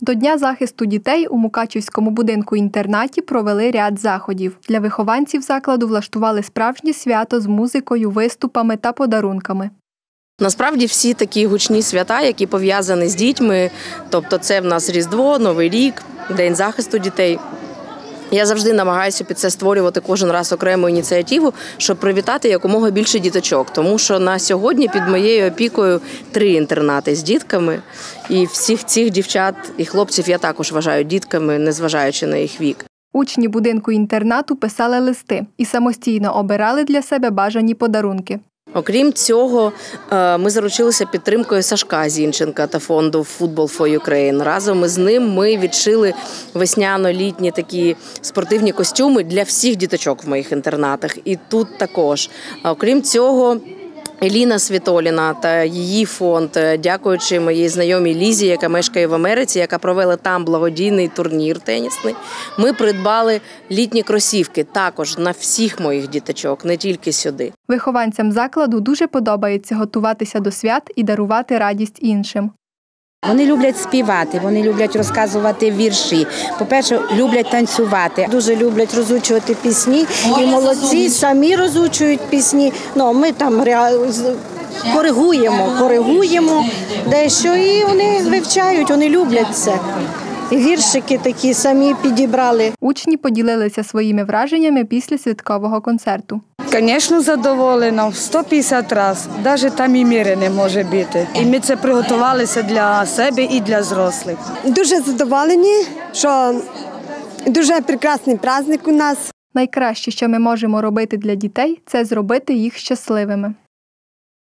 До Дня захисту дітей у Мукачівському будинку-інтернаті провели ряд заходів. Для вихованців закладу влаштували справжнє свято з музикою, виступами та подарунками. Насправді всі такі гучні свята, які пов'язані з дітьми, тобто це в нас Різдво, Новий рік, День захисту дітей. Я завжди намагаюся під це створювати кожен раз окрему ініціативу, щоб привітати якомога більше діточок. Тому що на сьогодні під моєю опікою 3 інтернати з дітками. І всіх цих дівчат і хлопців я також вважаю дітками, незважаючи на їх вік. Учні будинку-інтернату писали листи і самостійно обирали для себе бажані подарунки. Окрім цього, ми заручилися підтримкою Сашка Зінченка та фонду Football for Ukraine. Разом із ним ми відшили весняно-літні такі спортивні костюми для всіх діточок в моїх інтернатах. І тут також. Окрім цього, Еліна Світоліна та її фонд, дякуючи моїй знайомій Лізі, яка мешкає в Америці, яка провела там благодійний турнір тенісний, ми придбали літні кросівки також на всіх моїх діточок, не тільки сюди. Вихованцям закладу дуже подобається готуватися до свят і дарувати радість іншим. Вони люблять співати, вони люблять розказувати вірші. По-перше, люблять танцювати. Дуже люблять розучувати пісні. І молодці самі розучують пісні. Ну, ми там коригуємо дещо. І вони вивчають, вони люблять це. І віршики такі самі підібрали. Учні поділилися своїми враженнями після святкового концерту. Звісно, задоволена в 150 разів. Навіть там і міри не може бути. І ми це приготувалися для себе і для зрослих. Дуже задоволені, що дуже прекрасний праздник у нас. Найкраще, що ми можемо робити для дітей – це зробити їх щасливими.